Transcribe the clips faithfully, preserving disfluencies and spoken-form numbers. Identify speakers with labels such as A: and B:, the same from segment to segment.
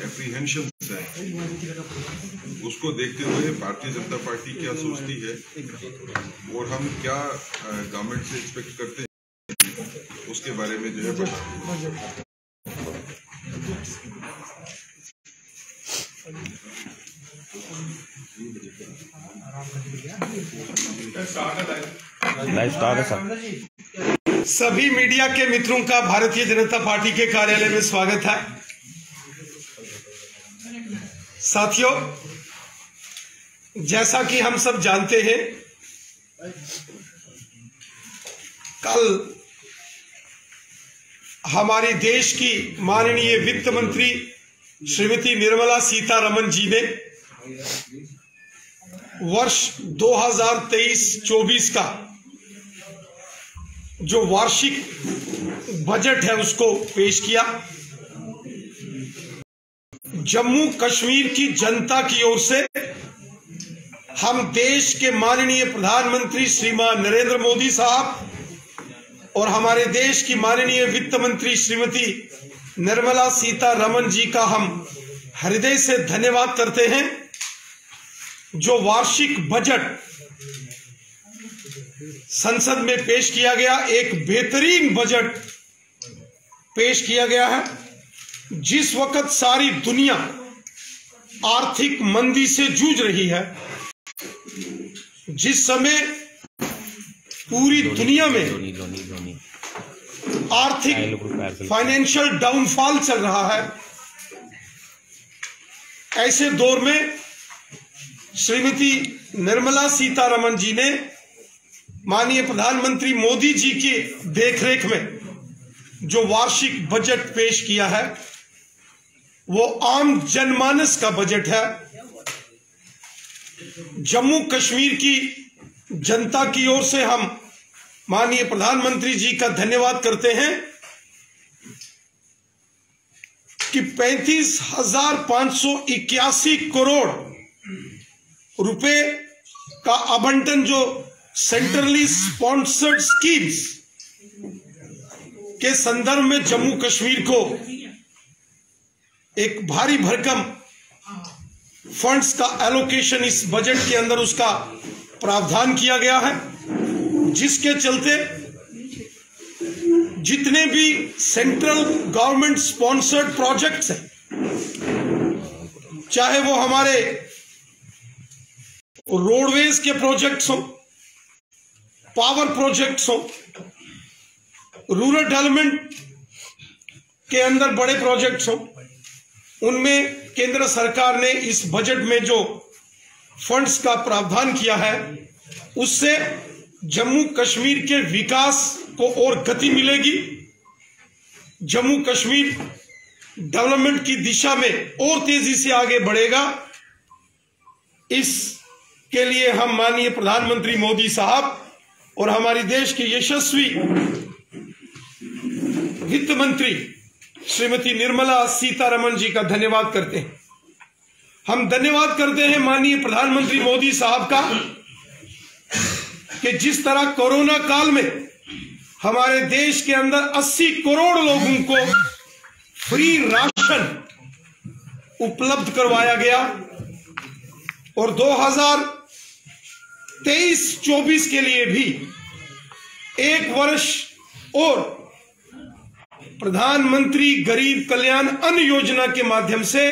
A: Apprehension है, उसको देखते हुए भारतीय जनता पार्टी क्या सोचती है और हम क्या गवर्नमेंट से एक्सपेक्ट करते हैं, उसके बारे में जो है बताएंगे।
B: सभी मीडिया के मित्रों का भारतीय जनता पार्टी के कार्यालय में स्वागत है। साथियों, जैसा कि हम सब जानते हैं, कल हमारे देश की माननीय वित्त मंत्री श्रीमती निर्मला सीतारमण जी ने वर्ष दो हज़ार तेईस चौबीस का जो वार्षिक बजट है उसको पेश किया। जम्मू कश्मीर की जनता की ओर से हम देश के माननीय प्रधानमंत्री श्रीमान नरेंद्र मोदी साहब और हमारे देश की माननीय वित्त मंत्री श्रीमती निर्मला सीतारमण जी का हम हृदय से धन्यवाद करते हैं। जो वार्षिक बजट संसद में पेश किया गया, एक बेहतरीन बजट पेश किया गया है। जिस वक्त सारी दुनिया आर्थिक मंदी से जूझ रही है, जिस समय पूरी दुनिया में आर्थिक फाइनेंशियल डाउनफॉल चल रहा है, ऐसे दौर में श्रीमती निर्मला सीतारमण जी ने माननीय प्रधानमंत्री मोदी जी की देखरेख में जो वार्षिक बजट पेश किया है, वो आम जनमानस का बजट है। जम्मू कश्मीर की जनता की ओर से हम माननीय प्रधानमंत्री जी का धन्यवाद करते हैं कि पैंतीस हजार पांच सौ इक्यासी करोड़ रुपए का आवंटन जो सेंट्रली स्पॉन्सर्ड स्कीम्स के संदर्भ में जम्मू कश्मीर को एक भारी भरकम फंड्स का एलोकेशन इस बजट के अंदर उसका प्रावधान किया गया है, जिसके चलते जितने भी सेंट्रल गवर्नमेंट स्पॉन्सर्ड प्रोजेक्ट्स हैं, चाहे वो हमारे रोडवेज के प्रोजेक्ट्स हो, पावर प्रोजेक्ट्स हो, रूरल डेवलपमेंट के अंदर बड़े प्रोजेक्ट्स हो, उनमें केंद्र सरकार ने इस बजट में जो फंड्स का प्रावधान किया है, उससे जम्मू कश्मीर के विकास को और गति मिलेगी। जम्मू कश्मीर डेवलपमेंट की दिशा में और तेजी से आगे बढ़ेगा। इसके लिए हम माननीय प्रधानमंत्री मोदी साहब और हमारी देश के यशस्वी वित्त मंत्री श्रीमती निर्मला सीतारमण जी का धन्यवाद करते हैं। हम धन्यवाद करते हैं माननीय प्रधानमंत्री मोदी साहब का कि जिस तरह कोरोना काल में हमारे देश के अंदर अस्सी करोड़ लोगों को फ्री राशन उपलब्ध करवाया गया और दो हज़ार तेईस चौबीस के लिए भी एक वर्ष और प्रधानमंत्री गरीब कल्याण अन्न योजना के माध्यम से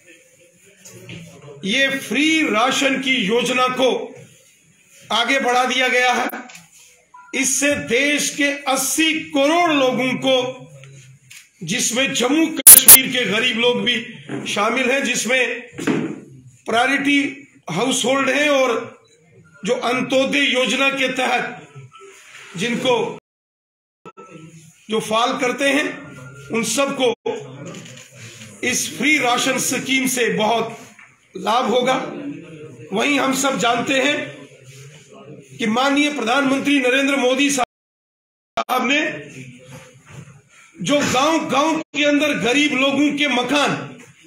B: ये फ्री राशन की योजना को आगे बढ़ा दिया गया है। इससे देश के अस्सी करोड़ लोगों को, जिसमें जम्मू कश्मीर के गरीब लोग भी शामिल हैं, जिसमें प्रायोरिटी हाउस होल्ड है और जो अंत्योदय योजना के तहत जिनको जो फाल करते हैं, उन सबको इस फ्री राशन स्कीम से बहुत लाभ होगा। वहीं हम सब जानते हैं कि माननीय प्रधानमंत्री नरेंद्र मोदी साहब ने जो गांव गांव के अंदर गरीब लोगों के मकान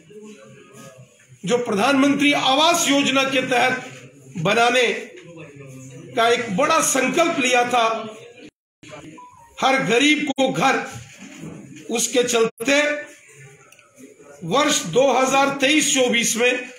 B: जो प्रधानमंत्री आवास योजना के तहत बनाने का एक बड़ा संकल्प लिया था, हर गरीब को घर, उसके चलते वर्ष दो हज़ार तेईस चौबीस में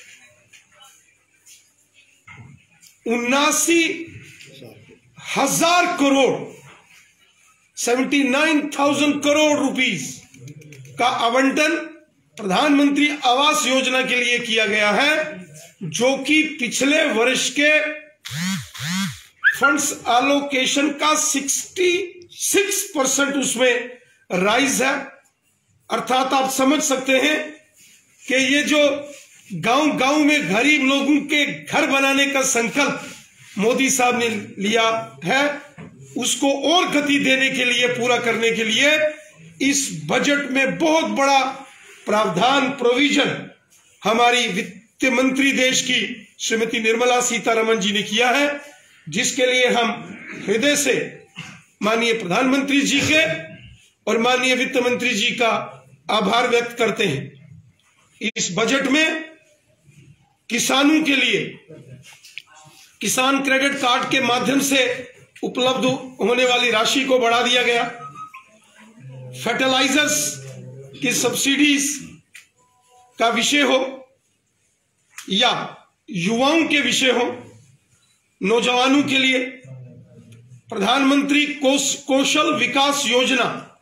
B: उन्नासी हजार crore seventy nine thousand crore rupees का आवंटन प्रधानमंत्री आवास योजना के लिए किया गया है, जो कि पिछले वर्ष के फंड्स एलोकेशन का छियासठ परसेंट उसमें राइज है। अर्थात आप समझ सकते हैं कि ये जो गांव गांव में गरीब लोगों के घर बनाने का संकल्प मोदी साहब ने लिया है, उसको और गति देने के लिए, पूरा करने के लिए इस बजट में बहुत बड़ा प्रावधान प्रोविजन हमारी वित्त मंत्री देश की श्रीमती निर्मला सीतारमण जी ने किया है, जिसके लिए हम हृदय से माननीय प्रधानमंत्री जी के और माननीय वित्त मंत्री जी का आभार व्यक्त करते हैं। इस बजट में किसानों के लिए किसान क्रेडिट कार्ड के माध्यम से उपलब्ध होने वाली राशि को बढ़ा दिया गया। फर्टिलाइजर्स की सब्सिडीज का विषय हो या युवाओं के विषय हो, नौजवानों के लिए प्रधानमंत्री कोश, कौशल विकास योजना,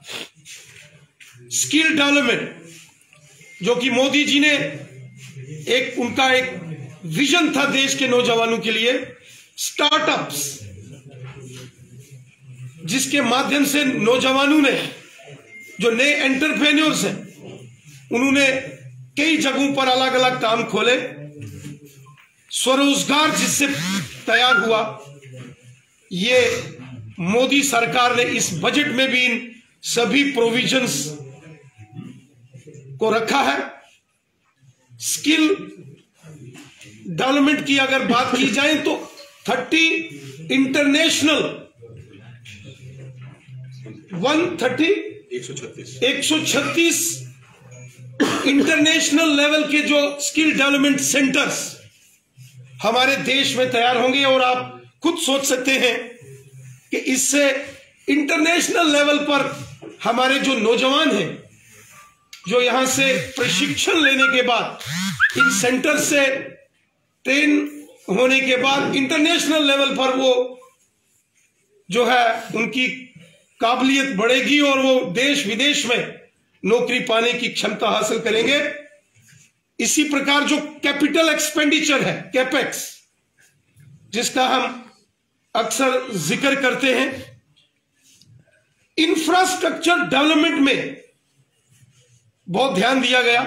B: स्किल डेवलपमेंट, जो कि मोदी जी ने एक उनका एक विजन था देश के नौजवानों के लिए, स्टार्टअप्स, जिसके माध्यम से नौजवानों ने, जो नए एंटरप्रेन्योर्स हैं, उन्होंने कई जगहों पर अलग अलग काम खोले, स्वरोजगार जिससे तैयार हुआ। ये मोदी सरकार ने इस बजट में भी इन सभी प्रोविजंस को रखा है। स्किल डेवलपमेंट की अगर बात की जाए तो तीस इंटरनेशनल एक सौ छत्तीस इंटरनेशनल लेवल के जो स्किल डेवलपमेंट सेंटर्स हमारे देश में तैयार होंगे, और आप खुद सोच सकते हैं कि इससे इंटरनेशनल लेवल पर हमारे जो नौजवान हैं, जो यहां से प्रशिक्षण लेने के बाद, इन सेंटर से ट्रेन होने के बाद इंटरनेशनल लेवल पर वो जो है उनकी काबिलियत बढ़ेगी और वो देश विदेश में नौकरी पाने की क्षमता हासिल करेंगे। इसी प्रकार जो कैपिटल एक्सपेंडिचर है, कैपेक्स, जिसका हम अक्सर जिक्र करते हैं, इंफ्रास्ट्रक्चर डेवलपमेंट में बहुत ध्यान दिया गया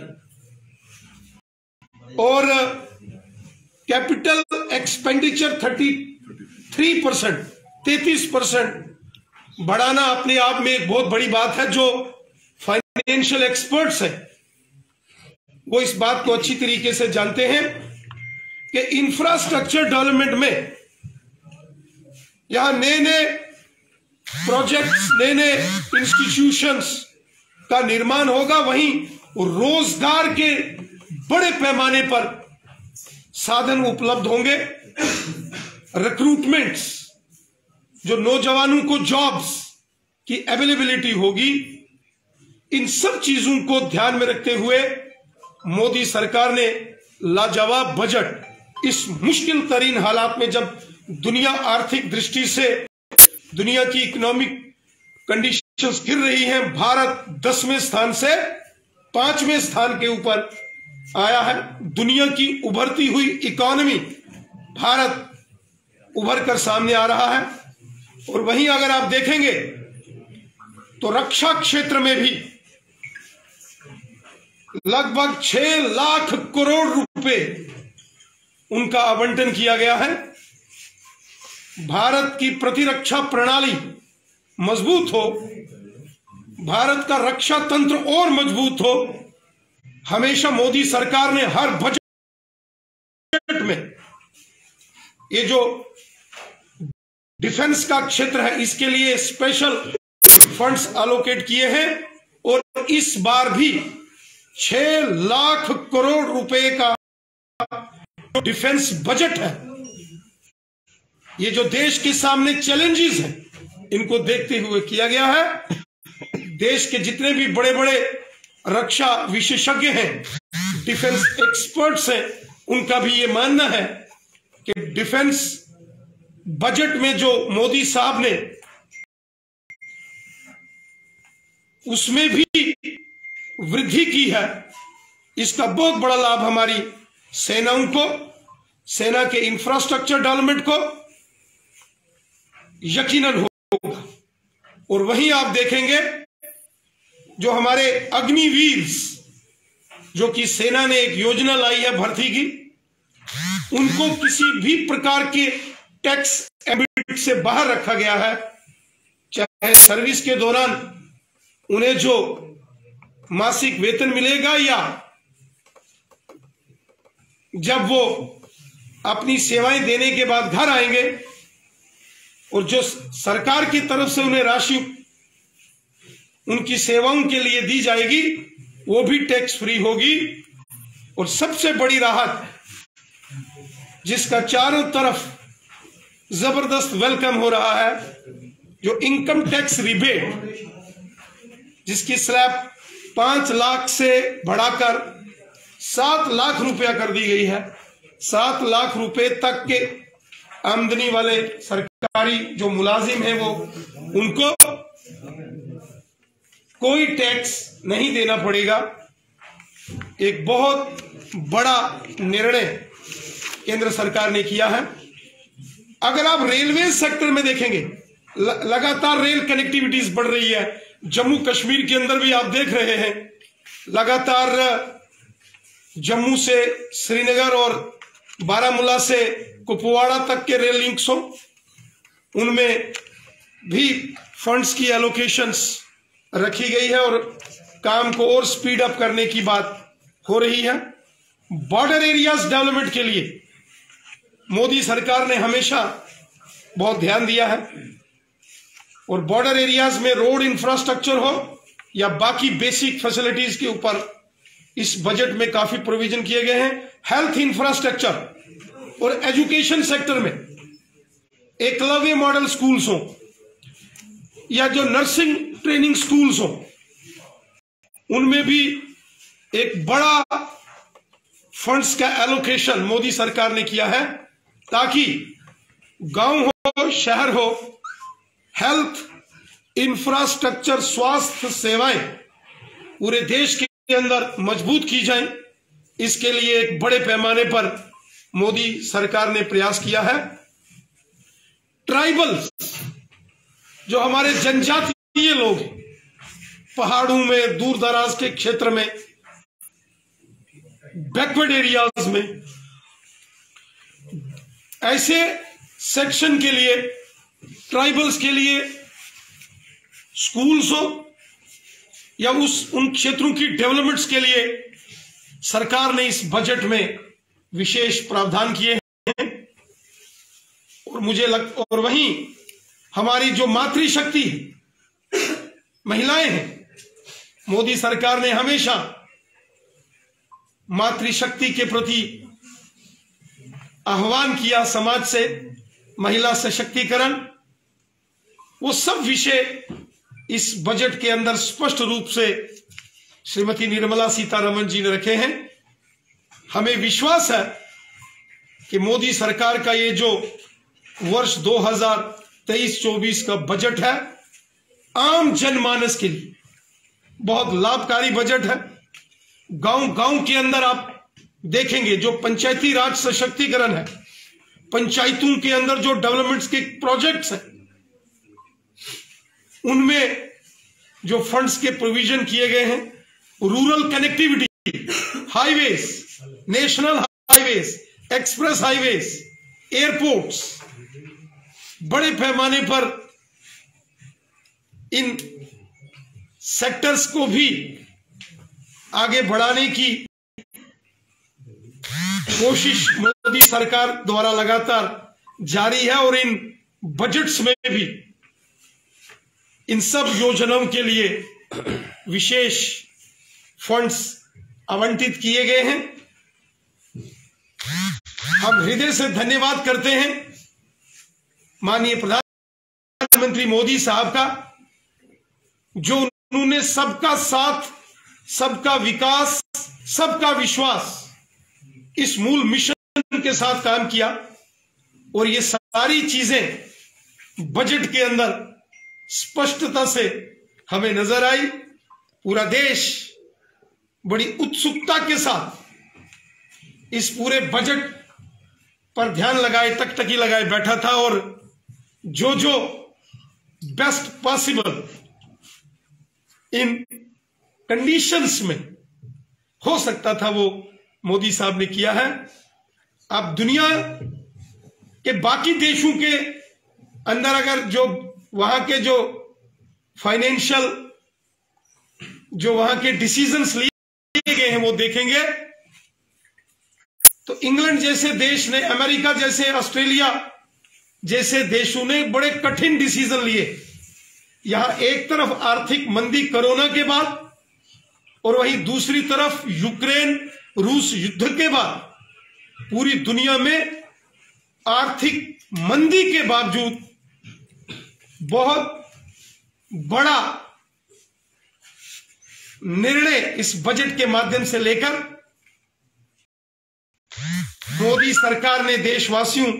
B: और कैपिटल एक्सपेंडिचर तैंतीस परसेंट तैतीस परसेंट बढ़ाना अपने आप में एक बहुत बड़ी बात है। जो फाइनेंशियल एक्सपर्ट्स हैं वो इस बात को अच्छी तरीके से जानते हैं कि इंफ्रास्ट्रक्चर डेवलपमेंट में यहां नए नए प्रोजेक्ट्स, नए नए इंस्टीट्यूशंस का निर्माण होगा, वहीं रोजगार के बड़े पैमाने पर साधन उपलब्ध होंगे। रिक्रूटमेंट्स, जो नौजवानों को जॉब्स की अवेलेबिलिटी होगी, इन सब चीजों को ध्यान में रखते हुए मोदी सरकार ने लाजवाब बजट, इस मुश्किल तरीन हालात में जब दुनिया आर्थिक दृष्टि से, दुनिया की इकोनॉमिक कंडीशंस गिर रही हैं, भारत दसवें स्थान से पांचवें स्थान के ऊपर आया है। दुनिया की उभरती हुई इकोनॉमी भारत उभर कर सामने आ रहा है। और वहीं अगर आप देखेंगे तो रक्षा क्षेत्र में भी लगभग छह लाख करोड़ रुपए उनका आवंटन किया गया है। भारत की प्रतिरक्षा प्रणाली मजबूत हो, भारत का रक्षा तंत्र और मजबूत हो, हमेशा मोदी सरकार ने हर बजट में ये जो डिफेंस का क्षेत्र है इसके लिए स्पेशल फंड्स एलोकेट किए हैं। और इस बार भी छह लाख करोड़ रुपए का डिफेंस बजट है। ये जो देश के सामने चैलेंजेस हैं, इनको देखते हुए किया गया है। देश के जितने भी बड़े बड़े रक्षा विशेषज्ञ हैं, डिफेंस एक्सपर्ट्स हैं, उनका भी ये मानना है कि डिफेंस बजट में जो मोदी साहब ने उसमें भी वृद्धि की है, इसका बहुत बड़ा लाभ हमारी सेनाओं को, सेना के इंफ्रास्ट्रक्चर डेवलपमेंट को यकीनन होगा। और वहीं आप देखेंगे जो हमारे अग्निवीर, जो कि सेना ने एक योजना लाई है भर्ती की, उनको किसी भी प्रकार के टैक्स एम्बिट से बाहर रखा गया है। चाहे सर्विस के दौरान उन्हें जो मासिक वेतन मिलेगा या जब वो अपनी सेवाएं देने के बाद घर आएंगे, और जो सरकार की तरफ से उन्हें राशि उनकी सेवाओं के लिए दी जाएगी वो भी टैक्स फ्री होगी। और सबसे बड़ी राहत जिसका चारों तरफ जबरदस्त वेलकम हो रहा है, जो इनकम टैक्स रिबेट, जिसकी स्लैब पांच लाख से बढ़ाकर सात लाख रुपया कर दी गई है। सात लाख रुपए तक के आमदनी वाले सरकारी जो मुलाजिम हैं वो उनको कोई टैक्स नहीं देना पड़ेगा। एक बहुत बड़ा निर्णय केंद्र सरकार ने किया है। अगर आप रेलवे सेक्टर में देखेंगे, लगातार रेल कनेक्टिविटीज बढ़ रही है। जम्मू कश्मीर के अंदर भी आप देख रहे हैं, लगातार जम्मू से श्रीनगर और बारामूला से कुपवाड़ा तक के रेल लिंक्स हो, उनमें भी फंड्स की एलोकेशंस रखी गई है और काम को और स्पीड अप करने की बात हो रही है। बॉर्डर एरियाज डेवलपमेंट के लिए मोदी सरकार ने हमेशा बहुत ध्यान दिया है, और बॉर्डर एरियाज में रोड इंफ्रास्ट्रक्चर हो या बाकी बेसिक फैसिलिटीज के ऊपर इस बजट में काफी प्रोविजन किए गए हैं। हेल्थ इंफ्रास्ट्रक्चर और एजुकेशन सेक्टर में एकलव्य मॉडल स्कूल्स हो या जो नर्सिंग ट्रेनिंग स्कूल्स हो, उनमें भी एक बड़ा फंड्स का एलोकेशन मोदी सरकार ने किया है, ताकि गांव हो शहर हो, हेल्थ इंफ्रास्ट्रक्चर स्वास्थ्य सेवाएं पूरे देश के अंदर मजबूत की जाएं। इसके लिए एक बड़े पैमाने पर मोदी सरकार ने प्रयास किया है। ट्राइबल्स, जो हमारे जनजातीय लोग हैं, पहाड़ों में, दूर दराज के क्षेत्र में, बैकवर्ड एरियाज में, ऐसे सेक्शन के लिए, ट्राइबल्स के लिए स्कूल्स हो या उस उन क्षेत्रों की डेवलपमेंट्स के लिए सरकार ने इस बजट में विशेष प्रावधान किए हैं। और मुझे लग और वहीं हमारी जो मातृशक्ति महिलाएं हैं, मोदी सरकार ने हमेशा मातृशक्ति के प्रति आह्वान किया, समाज से महिला सशक्तिकरण, वो सब विषय इस बजट के अंदर स्पष्ट रूप से श्रीमती निर्मला सीतारमण जी ने रखे हैं। हमें विश्वास है कि मोदी सरकार का ये जो वर्ष दो हज़ार तेईस चौबीस का बजट है, आम जनमानस के लिए बहुत लाभकारी बजट है। गांव गांव के अंदर आप देखेंगे जो पंचायती राज सशक्तिकरण है, पंचायतों के अंदर जो डेवलपमेंट्स के प्रोजेक्ट्स हैं, उनमें जो फंड्स के प्रोविजन किए गए हैं, rural connectivity, highways, national highways, express highways, airports, बड़े पैमाने पर इन सेक्टर्स को भी आगे बढ़ाने की कोशिश मोदी सरकार द्वारा लगातार जारी है। और इन बजट्स में भी इन सब योजनाओं के लिए विशेष फंड्स आवंटित किए गए हैं। हम हृदय से धन्यवाद करते हैं माननीय प्रधानमंत्री मोदी साहब का, जो उन्होंने सबका साथ सबका विकास, सबका विश्वास, इस मूल मिशन के साथ काम किया और ये सारी चीजें बजट के अंदर स्पष्टता से हमें नजर आई। पूरा देश बड़ी उत्सुकता के साथ इस पूरे बजट पर ध्यान लगाए, टकटकी लगाए बैठा था और जो जो बेस्ट पॉसिबल इन कंडीशंस में हो सकता था वो मोदी साहब ने किया है। अब दुनिया के बाकी देशों के अंदर अगर जो वहां के जो फाइनेंशियल जो वहां के डिसीजंस लिए गए हैं वो देखेंगे तो इंग्लैंड जैसे देश ने, अमेरिका जैसे, ऑस्ट्रेलिया जैसे देशों ने बड़े कठिन डिसीजन लिए। यहां एक तरफ आर्थिक मंदी कोरोना के बाद और वहीं दूसरी तरफ यूक्रेन रूस युद्ध के बाद पूरी दुनिया में आर्थिक मंदी के बावजूद बहुत बड़ा निर्णय इस बजट के माध्यम से लेकर मोदी सरकार ने देशवासियों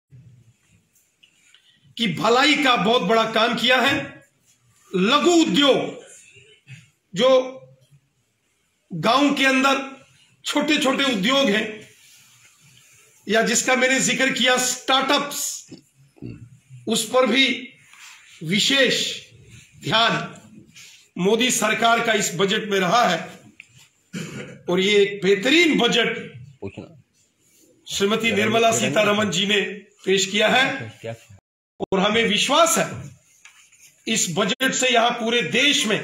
B: की भलाई का बहुत बड़ा काम किया है। लघु उद्योग, जो गांव के अंदर छोटे छोटे उद्योग हैं या जिसका मैंने जिक्र किया स्टार्टअप्स, उस पर भी विशेष ध्यान मोदी सरकार का इस बजट में रहा है और ये एक बेहतरीन बजट श्रीमती निर्मला सीतारमण जी ने पेश किया है और हमें विश्वास है इस बजट से यहां पूरे देश में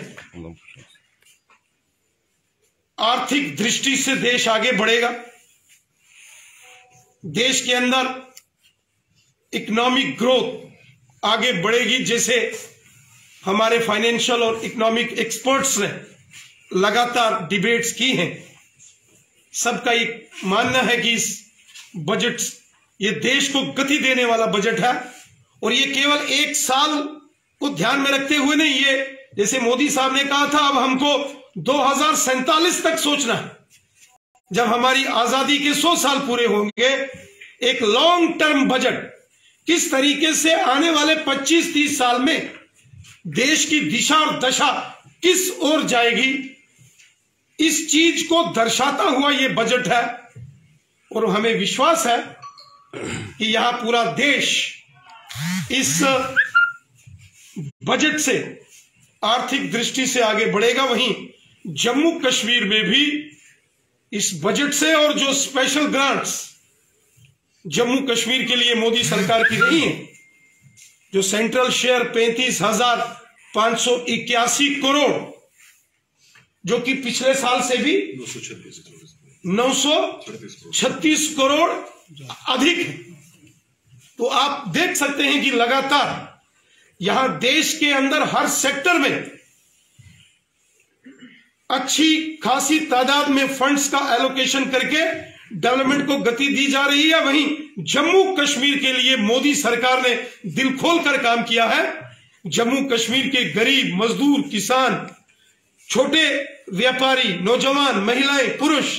B: आर्थिक दृष्टि से देश आगे बढ़ेगा। देश के अंदर इकोनॉमिक ग्रोथ आगे बढ़ेगी, जैसे हमारे फाइनेंशियल और इकोनॉमिक एक्सपर्ट्स ने लगातार डिबेट्स की हैं। सबका एक मानना है कि इस बजट, ये देश को गति देने वाला बजट है और ये केवल एक साल को ध्यान में रखते हुए नहीं, ये जैसे मोदी साहब ने कहा था अब हमको दो हजार सैंतालीस तक सोचना है, जब हमारी आजादी के सौ साल पूरे होंगे। एक लॉन्ग टर्म बजट, किस तरीके से आने वाले पच्चीस तीस साल में देश की दिशा और दशा किस ओर जाएगी, इस चीज को दर्शाता हुआ यह बजट है और हमें विश्वास है कि यहां पूरा देश इस बजट से आर्थिक दृष्टि से आगे बढ़ेगा। वहीं जम्मू कश्मीर में भी इस बजट से और जो स्पेशल ग्रांट्स जम्मू कश्मीर के लिए मोदी सरकार की रही है, जो सेंट्रल शेयर पैंतीस हजार पांच सौ इक्यासी करोड़, जो कि पिछले साल से भी नौ सौ छत्तीस करोड़ अधिक है। तो आप देख सकते हैं कि लगातार यहां देश के अंदर हर सेक्टर में अच्छी खासी तादाद में फंड्स का एलोकेशन करके डेवलपमेंट को गति दी जा रही है। वहीं जम्मू कश्मीर के लिए मोदी सरकार ने दिल खोलकर काम किया है। जम्मू कश्मीर के गरीब, मजदूर, किसान, छोटे व्यापारी, नौजवान, महिलाएं, पुरुष,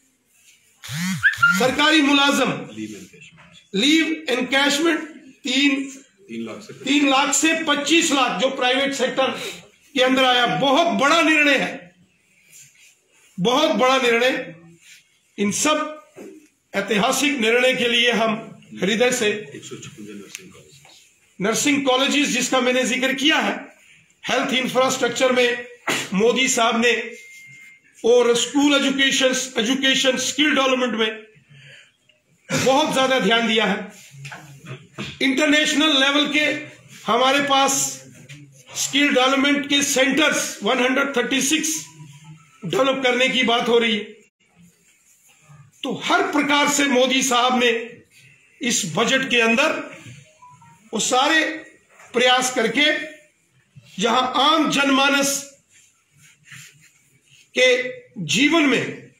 B: सरकारी मुलाजम, लीव एनकैशमेंट तीन तीन लाख से तीन लाख से पच्चीस लाख जो प्राइवेट सेक्टर के अंदर आया, बहुत बड़ा निर्णय है, बहुत बड़ा निर्णय। इन सब ऐतिहासिक निर्णय के लिए हम हृदय से नर्सिंग कॉलेजेस, जिसका मैंने जिक्र किया है, हेल्थ इंफ्रास्ट्रक्चर में मोदी साहब ने और school education education skill development में बहुत ज्यादा ध्यान दिया है। इंटरनेशनल लेवल के हमारे पास स्किल डेवलपमेंट के सेंटर्स एक सौ छत्तीस डेवलप करने की बात हो रही है। तो हर प्रकार से मोदी साहब ने इस बजट के अंदर वो सारे प्रयास करके जहां आम जनमानस के जीवन में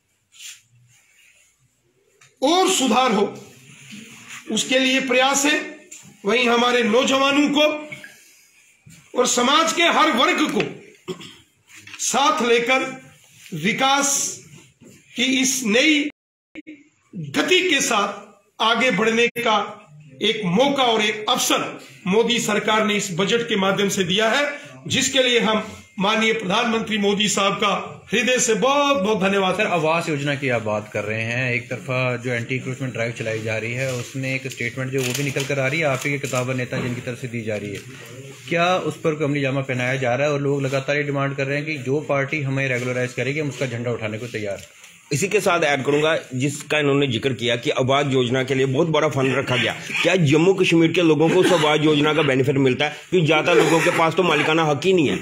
B: और सुधार हो, उसके लिए प्रयास है। वहीं हमारे नौजवानों को और समाज के हर वर्ग को साथ लेकर विकास की इस नई गति के साथ आगे बढ़ने का एक मौका और एक अवसर मोदी सरकार ने इस बजट के माध्यम से दिया है, जिसके लिए हम माननीय प्रधानमंत्री मोदी साहब का हृदय से बहुत बहुत धन्यवाद।
C: सर, आवास योजना की आप बात कर रहे हैं, एक तरफा जो एंटी इंक्रोचमेंट ड्राइव चलाई जा रही है उसमें एक स्टेटमेंट जो वो भी निकल कर आ रही है आप ही के किताब नेता जिनकी तरफ से दी जा रही है, क्या उस पर अमली जामा पहनाया जा रहा है? और लोग लगातार ये डिमांड कर रहे हैं कि जो पार्टी हमें रेगुलराइज करेगी हम उसका झंडा उठाने को तैयार है।
D: इसी के साथ ऐड करूंगा जिसका इन्होंने जिक्र किया कि आवास योजना के लिए बहुत बड़ा फंड रखा गया, क्या जम्मू कश्मीर के लोगों को उस आवास योजना का बेनिफिट मिलता है? क्योंकि ज्यादा लोगों के पास तो मालिकाना हक ही नहीं है।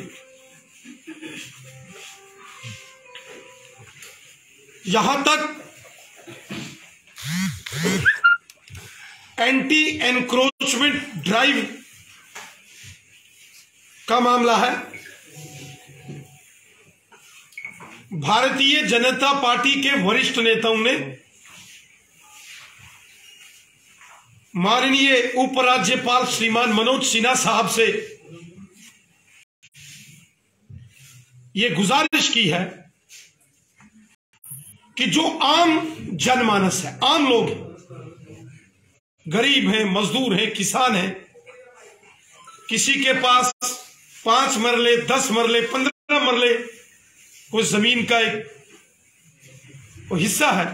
B: यहां तक एंटी एनक्रोचमेंट ड्राइव का मामला है, भारतीय जनता पार्टी के वरिष्ठ नेताओं ने माननीय उपराज्यपाल श्रीमान मनोज सिन्हा साहब से यह गुजारिश की है कि जो आम जनमानस है, आम लोग गरीब हैं, मजदूर हैं, किसान हैं, किसी के पास पांच मरले, दस मरले, पंद्रह मरले कोई जमीन का एक वो हिस्सा है,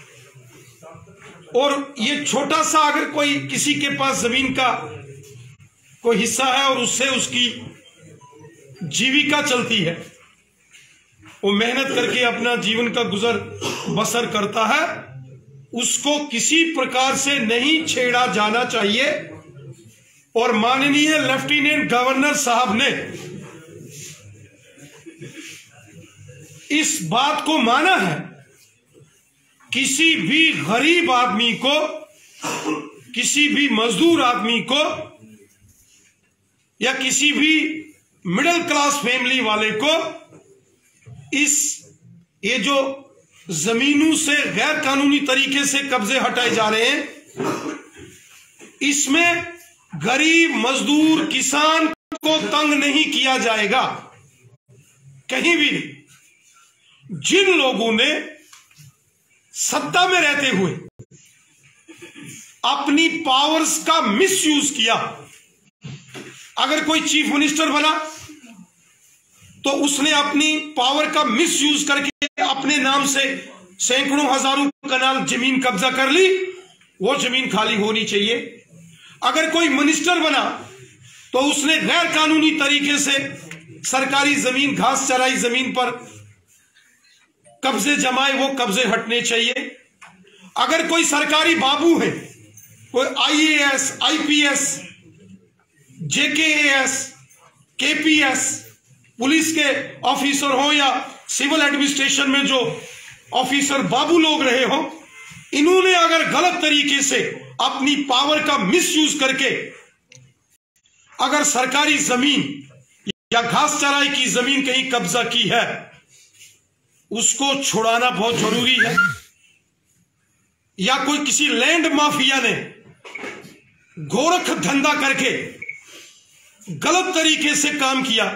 B: और ये छोटा सा अगर कोई किसी के पास जमीन का कोई हिस्सा है और उससे उसकी जीविका चलती है, वो मेहनत करके अपना जीवन का गुजर बसर करता है, उसको किसी प्रकार से नहीं छेड़ा जाना चाहिए। और माननीय लेफ्टिनेंट गवर्नर साहब ने इस बात को माना है, किसी भी गरीब आदमी को, किसी भी मजदूर आदमी को या किसी भी मिडिल क्लास फैमिली वाले को इस ये जो जमीनों से गैर कानूनी तरीके से कब्जे हटाए जा रहे हैं, इसमें गरीब मजदूर किसान को तंग नहीं किया जाएगा कहीं भी। जिन लोगों ने सत्ता में रहते हुए अपनी पावर्स का मिसयूज किया, अगर कोई चीफ मिनिस्टर बना तो उसने अपनी पावर का मिसयूज करके अपने नाम से सैकड़ों हजारों कनाल जमीन कब्जा कर ली, वो जमीन खाली होनी चाहिए। अगर कोई मिनिस्टर बना तो उसने गैर कानूनी तरीके से सरकारी जमीन, घास चराई जमीन पर कब्जे जमाए, वो कब्जे हटने चाहिए। अगर कोई सरकारी बाबू है, कोई IAS, IPS, JKAS, KPS, police के ऑफिसर हो या सिविल एडमिनिस्ट्रेशन में जो ऑफिसर बाबू लोग रहे हो, इन्होंने अगर गलत तरीके से अपनी पावर का मिसयूज करके अगर सरकारी जमीन या घास चराई की जमीन कहीं कब्जा की है, उसको छुड़ाना बहुत जरूरी है। या कोई किसी लैंड माफिया ने गोरख धंधा करके गलत तरीके से काम किया,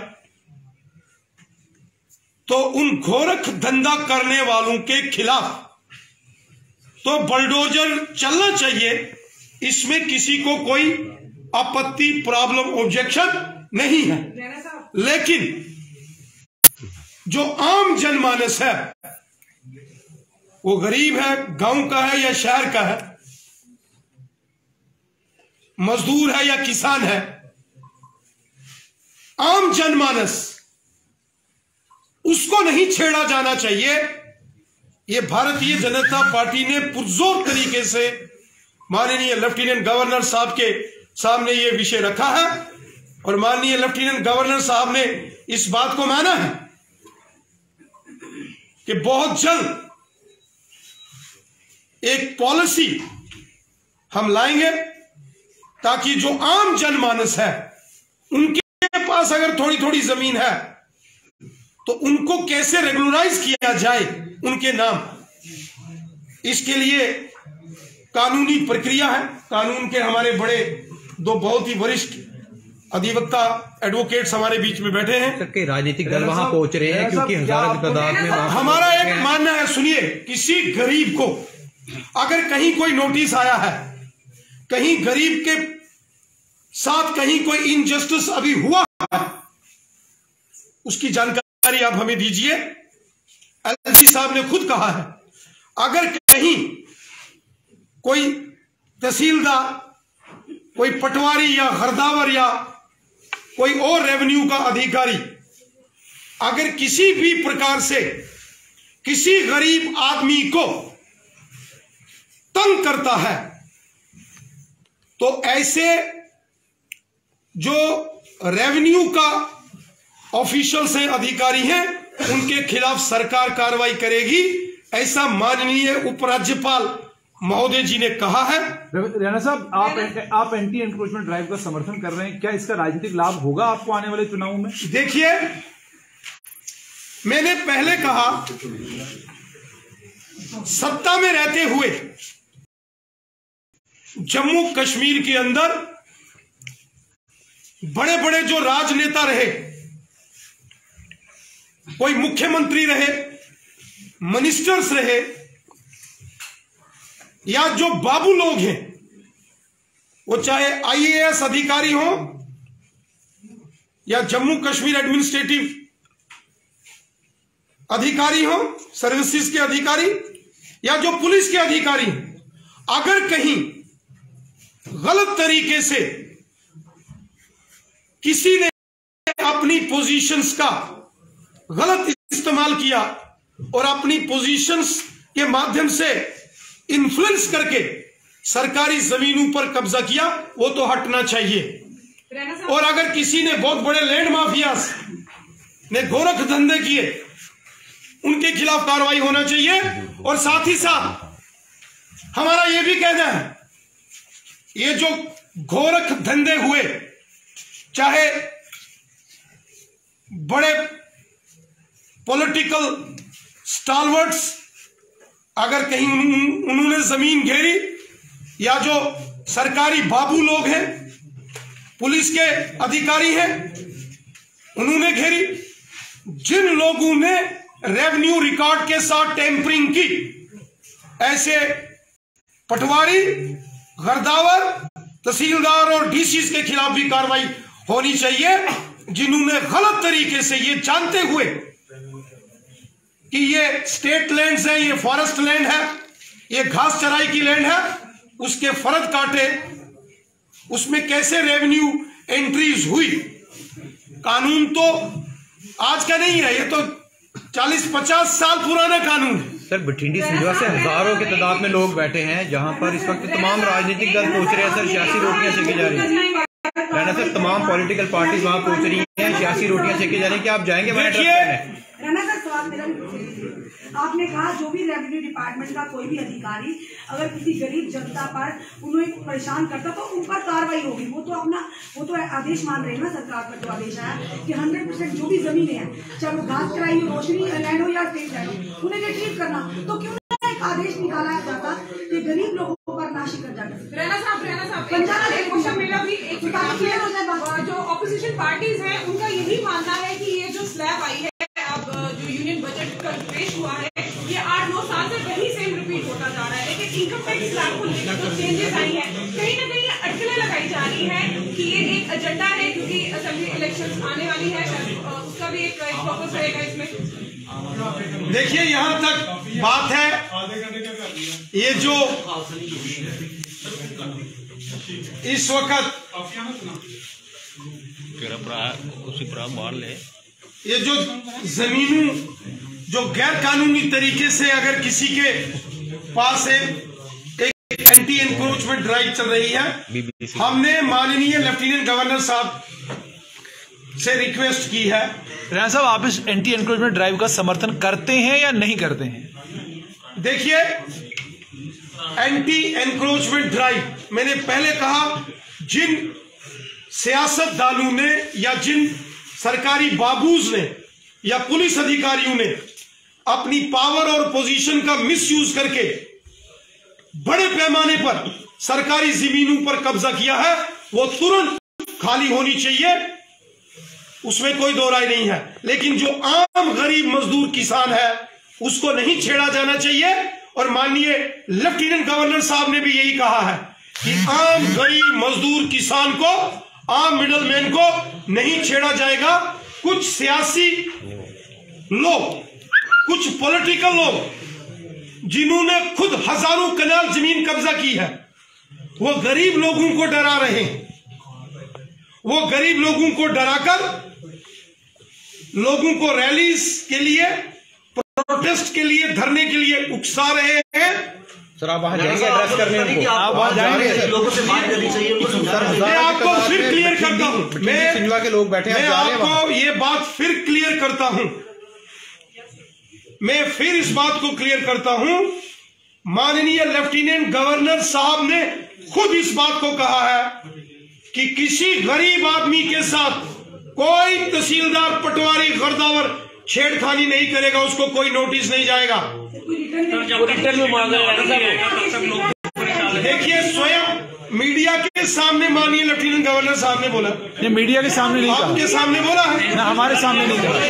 B: तो उन गोरख धंधा करने वालों के खिलाफ तो बलडोजर चलना चाहिए, इसमें किसी को कोई आपत्ति, प्रॉब्लम, ऑब्जेक्शन नहीं है। लेकिन जो आम जनमानस है, वो गरीब है, गांव का है या शहर का है, मजदूर है या किसान है, आम जनमानस, उसको नहीं छेड़ा जाना चाहिए। ये भारतीय जनता पार्टी ने पुरजोर तरीके से माननीय लेफ्टिनेंट गवर्नर साहब के सामने ये विषय रखा है, और माननीय लेफ्टिनेंट गवर्नर साहब ने इस बात को माना है कि बहुत जल्द एक पॉलिसी हम लाएंगे, ताकि जो आम जनमानस है, उनके पास अगर थोड़ी थोड़ी जमीन है तो उनको कैसे रेगुलराइज किया जाए उनके नाम। इसके लिए कानूनी प्रक्रिया है। कानून के हमारे बड़े दो बहुत ही वरिष्ठ अधिवक्ता एडवोकेट्स हमारे बीच में बैठे हैं।
C: सर कई राजनीतिक दल वहां पहुंच रहे हैं क्योंकि हजारों की तादाद में वहां
B: हमारा एक मानना है, सुनिए, किसी गरीब को अगर कहीं कोई नोटिस आया है, कहीं गरीब के साथ कहीं कोई इनजस्टिस अभी हुआ है, उसकी जानकारी आप हमें दीजिए। एलजी साहब ने खुद कहा है, अगर कहीं कोई तहसीलदार, कोई पटवारी या हरदावर या कोई और रेवेन्यू का अधिकारी अगर किसी भी प्रकार से किसी गरीब आदमी को तंग करता है, तो ऐसे जो रेवेन्यू का ऑफिशियल्स हैं, अधिकारी हैं, उनके खिलाफ सरकार कार्रवाई करेगी, ऐसा माननीय उपराज्यपाल महोदय जी ने कहा है।
E: राणा साहब, आप आप एंटी एनक्रोचमेंट ड्राइव का समर्थन कर रहे हैं, क्या इसका राजनीतिक लाभ होगा आपको आने वाले चुनाव में?
B: देखिए, मैंने पहले कहा, सत्ता में रहते हुए जम्मू कश्मीर के अंदर बड़े बड़े जो राजनेता रहे, कोई मुख्यमंत्री रहे, मिनिस्टर्स रहे, या जो बाबू लोग हैं, वो चाहे आईएएस अधिकारी हो या जम्मू कश्मीर एडमिनिस्ट्रेटिव अधिकारी हो, सर्विसेज के अधिकारी, या जो पुलिस के अधिकारी, अगर कहीं गलत तरीके से किसी ने अपनी पोजीशंस का गलत इस्तेमाल किया और अपनी पोजीशंस के माध्यम से इन्फ्लुएंस करके सरकारी जमीनों पर कब्जा किया, वो तो हटना चाहिए। और अगर किसी ने बहुत बड़े लैंड माफियास ने गोरख धंधे किए, उनके खिलाफ कार्रवाई होना चाहिए। और साथ ही साथ हमारा यह भी कहना है, ये जो गोरख धंधे हुए, चाहे बड़े पॉलिटिकल स्टालवर्ड्स अगर कहीं उन्होंने जमीन घेरी, या जो सरकारी बाबू लोग हैं, पुलिस के अधिकारी हैं, उन्होंने घेरी, जिन लोगों ने रेवेन्यू रिकॉर्ड के साथ टेम्परिंग की, ऐसे पटवारी, गरदावर, तहसीलदार और डीसी के खिलाफ भी कार्रवाई होनी चाहिए, जिन्होंने गलत तरीके से, ये जानते हुए कि ये स्टेट लैंड्स है, ये फॉरेस्ट लैंड है, ये घास चराई की लैंड है, उसके फर्द काटे, उसमें कैसे रेवेन्यू एंट्रीज हुई। कानून तो आज का नहीं है, ये तो चालीस पचास साल पुराना कानून है।
C: सर बठिंडी सिंधवा से हजारों की तादाद में लोग बैठे हैं, जहां पर इस वक्त तमाम राजनीतिक दल पहुंच रहे हैं। सर सियासी रोटियां सेकी जा रही है, राणा सर तमाम पॉलिटिकल पार्टीज वहां पहुंच रही हैं, सियासी रोटियां सेकी जा रही है, क्या आप जाएंगे?
F: राणा सर सवाल मेरा, आपने कहा जो भी रेवेन्यू डिपार्टमेंट का कोई भी अधिकारी अगर किसी गरीब जनता पर उन्हें परेशान करता तो ऊपर कार्रवाई होगी, वो तो अपना वो तो आदेश मान रहे हैं ना, सरकार का जो आदेश आया कि हंड्रेड परसेंट जो भी जमीनें हैं, चाहे वो घास चराई हो, रोशनी लैंड हो या स्टेट लैंड हो, उन्हें रिट्रीव करना। तो क्यों ना एक आदेश निकाला जाता कि गरीब लोगों पर नाशी कर जाता।
G: राणा साहब, राणा साहब, मेरा भी एक जो ऑपोजिशन पार्टीज हैं, उनका यही मानना है कि ये जो स्लैब आई है, अब जो यूनियन बजट का पेश हुआ है, ये आठ नौ साल से वही सेम रिपीट होता जा रहा है, लेकिन इनकम टैक्स स्लैब को लेकर जो चेंजेस आई हैं, कहीं ना कहीं अटकलें लगाई जा रही हैं कि ये एक एजेंडा है, क्योंकि असेंबली इलेक्शंस आने वाली है, उसका भी एक फोकस रहेगा इसमें।
B: देखिए, यहां तक बात है, ये जो इस वक्त ये जो जमीनों जो गैर कानूनी तरीके से अगर किसी के पास एक, एक एंटी एनक्रोचमेंट ड्राइव चल रही है, हमने माननीय लेफ्टिनेंट गवर्नर साहब से रिक्वेस्ट की है।
E: राणा साहब, आप इस एंटी एनक्रोचमेंट ड्राइव का समर्थन करते हैं या नहीं करते हैं?
B: देखिए, एंटी एनक्रोचमेंट ड्राइव मैंने पहले कहा, जिन सियासतदानों ने या जिन सरकारी बाबूज ने या पुलिस अधिकारियों ने अपनी पावर और पोजीशन का मिसयूज करके बड़े पैमाने पर सरकारी जमीनों पर कब्जा किया है, वो तुरंत खाली होनी चाहिए, उसमें कोई दो राय नहीं है। लेकिन जो आम गरीब मजदूर किसान है उसको नहीं छेड़ा जाना चाहिए। और माननीय लेफ्टिनेंट गवर्नर साहब ने भी यही कहा है कि आम गरीब मजदूर किसान को, आम मिडल मैन को नहीं छेड़ा जाएगा। कुछ सियासी लोग, कुछ पॉलिटिकल लोग जिन्होंने खुद हजारों कनाल जमीन कब्जा की है, वो गरीब लोगों को डरा रहे हैं। वो गरीब लोगों को डराकर लोगों को रैलीज के लिए, प्रोटेस्ट के लिए, धरने के लिए उकसा रहे हैं।
C: सर आप वहां जाएंगे एड्रेस करने उनको? आप वहां जाएंगे?
H: लोगों से बात करनी चाहिए।
B: मैं आपको फिर क्लियर करता हूं, मैं
C: शिमला के लोग बैठे हैं,
B: मैं आपको ये बात फिर क्लियर करता हूं, मैं फिर इस बात को क्लियर करता हूं। माननीय लेफ्टिनेंट गवर्नर साहब ने खुद इस बात को कहा है कि किसी गरीब आदमी के साथ कोई तहसीलदार, पटवारी, गर्दावर छेड़खानी नहीं करेगा, उसको कोई नोटिस नहीं जाएगा। देखिए स्वयं मीडिया के सामने माननीय लेफ्टिनेंट गवर्नर साहब ने बोला।
E: ये मीडिया के सामने नहीं कहा,
B: आपके सामने बोला है
E: ना, हमारे सामने नहीं कहा।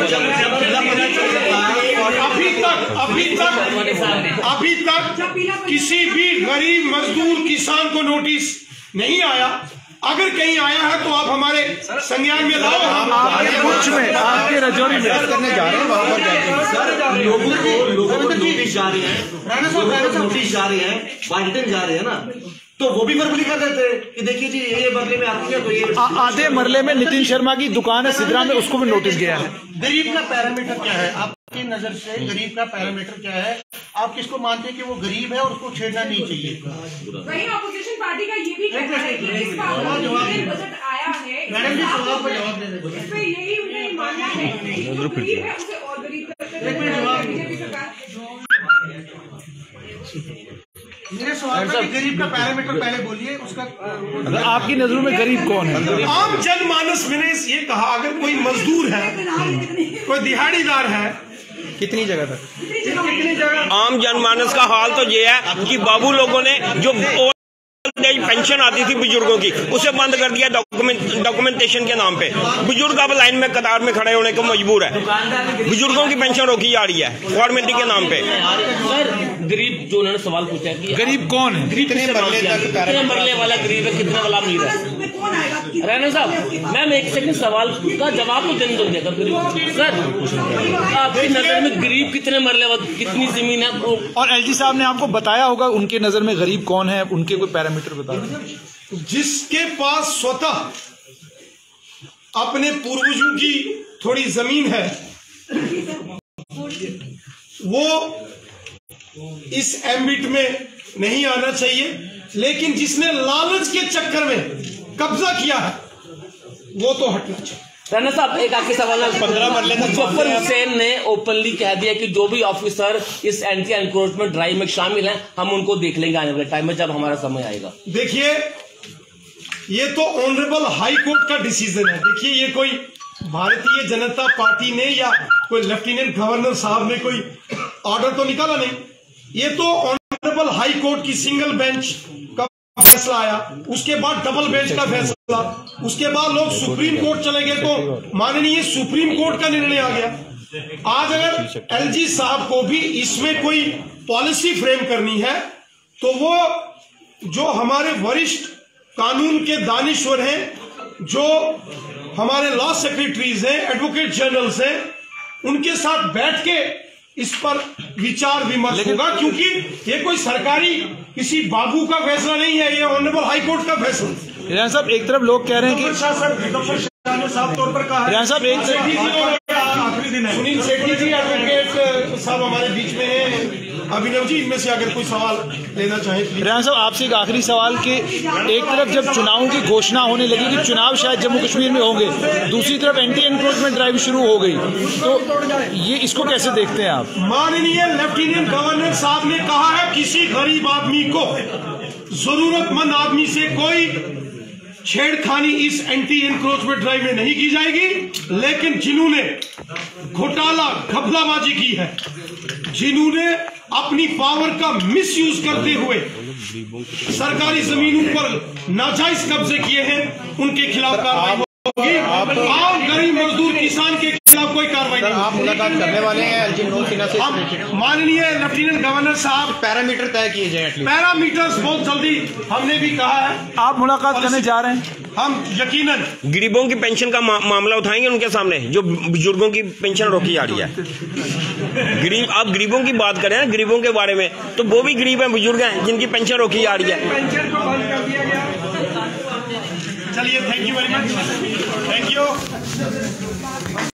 B: अभी तक अभी तक अभी तक किसी भी गरीब मजदूर किसान को नोटिस नहीं आया। अगर कहीं आया है तो आप हमारे संज्ञान में लाओ। हम
E: आपके पुछ में, आपके रजौरी में
C: करने जा रहे हैं, वहां पर जाएंगे।
H: लोगों को लोगों को नोटिस जा रही है, नोटिस जा रही है, बाइडेन जा रहे हैं ना, तो वो भी वर्बली कर देते हैं कि देखिए जी ये मरले में आती है तो ये
E: आधे मरले में नितिन शर्मा की दुकान है सिद्रा में, उसको भी नोटिस गया है।
H: गरीब का पैरामीटर क्या है आपकी नजर से? गरीब का पैरामीटर क्या है? आप किसको मानते हैं कि वो गरीब है और उसको छेड़ना नहीं चाहिए?
G: वही ऑपोजिशन पार्टी का ये भी कहना है कि इस बार जो बजट आया है,
H: मैडम जी सवाल पर जवाब देने
G: इस पे यही उन्हें मानना है कि जो गरीब है उसे और गरीब करते हैं बीजेपी सरकार।
H: मेरे सवाल पर गरीब का पैरामीटर पहले बोलिए, उसका
E: आपकी नजरों में गरीब कौन है?
B: आम जनमानस, मैंने ये कहा, अगर कोई मजदूर है, कोई दिहाड़ीदार है,
C: कितनी जगह तक?
B: कितनी जगह
D: आम जनमानस का हाल तो ये है कि बाबू लोगों ने जो पेंशन आती थी बुजुर्गों की, उसे बंद कर दिया डॉक्यूमेंट डॉक्यूमेंटेशन के नाम पे। बुजुर्ग अब लाइन में कतार में खड़े होने को मजबूर है। बुजुर्गों की पेंशन रोकी जा रही है फॉर्मेलिटी के नाम पे।
I: सर गरीब जो उन्होंने सवाल पूछा है कि
E: गरीब कौन है?
C: कितने मरले तक?
I: कितने मरले वाला गरीब है, कितने वाला अमीर है? राणा साहब मैम एक सेकंड सवाल का जवाब तो देने दो सर। आपकी नजर में गरीब कितने मरले वाला, कितनी जमीन है?
E: और एलजी साहब ने आपको बताया होगा उनके नजर में गरीब कौन है, उनके कोई पैरामीटर बता।
B: जिसके पास स्वतः अपने पूर्वजों की थोड़ी जमीन है वो इस एम्बिट में नहीं आना चाहिए, लेकिन जिसने लालच के चक्कर में कब्जा किया है वो तो हटना चाहिए।
I: राणा साहब एक आखिरी सवाल है।
C: पंद्रह मरले तक
I: मुजफ्फर हुसैन ने ओपनली कह दिया कि जो भी ऑफिसर इस एंटी एनक्रोचमेंट ड्राइव में शामिल हैं हम उनको देख लेंगे आने वाले टाइम में जब हमारा समय आएगा।
B: देखिए ये तो ऑनरेबल हाई कोर्ट का डिसीजन है। देखिए ये कोई भारतीय जनता पार्टी ने या कोई लेफ्टिनेंट गवर्नर साहब ने कोई ऑर्डर तो निकाला नहीं, ये तो ऑनरेबल हाई कोर्ट की सिंगल बेंच का फैसला आया, उसके बाद डबल बेंच का फैसला, उसके बाद लोग सुप्रीम कोर्ट चले गए तो माननीय सुप्रीम कोर्ट का निर्णय आ गया। आज अगर एलजी साहब को भी इसमें कोई पॉलिसी फ्रेम करनी है तो वो जो हमारे वरिष्ठ कानून के दानिश्वर हैं, जो हमारे लॉ सेक्रेटरीज हैं, एडवोकेट जनरल्स हैं, उनके साथ बैठ के इस पर विचार विमर्श होगा, क्योंकि ये कोई सरकारी किसी बाबू का फैसला नहीं है, ये ऑनरेबल हाई कोर्ट का फैसला।
E: रियान साहब एक तरफ लोग कह रहे हैं कि
B: साफ तौर पर कहा
E: रियान साहब एक
B: आखिरी दिन है, सुनील सेठी जी एडवोकेट साहब हमारे बीच में हैं, अभिनव जी इनमें से अगर कोई सवाल लेना चाहे।
E: रियान साहब आपसे एक आखिरी सवाल कि एक तरफ जब चुनावों की घोषणा होने लगी कि चुनाव शायद जम्मू कश्मीर में होंगे, दूसरी तरफ एंटी एनक्रोचमेंट ड्राइव शुरू हो गई, तो ये इसको कैसे देखते हैं आप?
B: माननीय लेफ्टिनेंट गवर्नर साहब ने कहा है किसी गरीब आदमी को, जरूरतमंद आदमी से कोई छेड़खानी इस एंटी एनक्रोचमेंट ड्राइव में नहीं की जाएगी, लेकिन जिन्होंने घोटाला घपलाबाजी की है, जिन्होंने अपनी पावर का मिसयूज करते हुए सरकारी जमीनों पर नाजायज कब्जे किए हैं, उनके खिलाफ कार्रवाई होगी। आम गरीब मजदूर किसान के खिलाफ कोई कार्रवाई नहीं।
C: आप मुलाकात करने वाले हैं एलजी मनोज सिन्हा से?
B: हम माननीय लेफ्टिनेंट गवर्नर साहब
C: पैरामीटर तय किए जाए,
B: पैरामीटर्स बहुत जल्दी हमने भी कहा है।
E: आप मुलाकात करने जा रहे हैं?
B: हम यकीनन
D: गरीबों की पेंशन का मा, मामला उठाएंगे उनके सामने, जो बुजुर्गों की पेंशन रोकी जा रही है। गरीब, आप गरीबों की बात करें ना, गरीबों के बारे में, तो वो भी गरीब हैं, बुजुर्ग हैं जिनकी पेंशन रोकी जा रही है।
B: पेंशन को बंद कर दिया गया। चलिए, thank you very much, thank you.